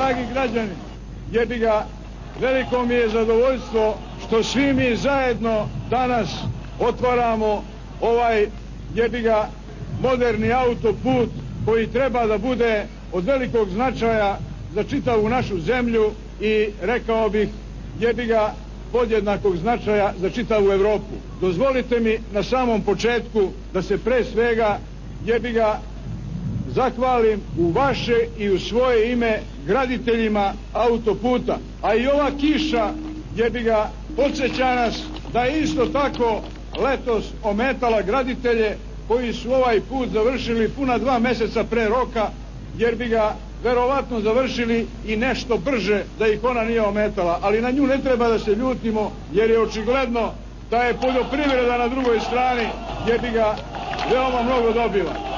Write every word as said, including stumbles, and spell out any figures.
dragi građani, jebi ga, veliko mi je zadovoljstvo što svi mi zajedno danas otvaramo ovaj, jebi ga, moderni autoput koji treba da bude od velikog značaja za čitavu našu zemlju i, rekao bih, jebi ga, podjednakog značaja za čitavu Evropu. Dozvolite mi na samom početku da se pre svega, jebi ga, zahvalim u vaše i u svoje ime graditeljima autoputa. A i ova kiša, jebi ga, podsjeća nas da je isto tako letos ometala graditelje koji su ovaj put završili puna dva meseca pre roka, jer bi ga verovatno završili i nešto brže da ih ona nije ometala. Ali na nju ne treba da se ljutimo, jer je očigledno da je poljoprivreda na drugoj strani, jer bi ga veoma mnogo dobila.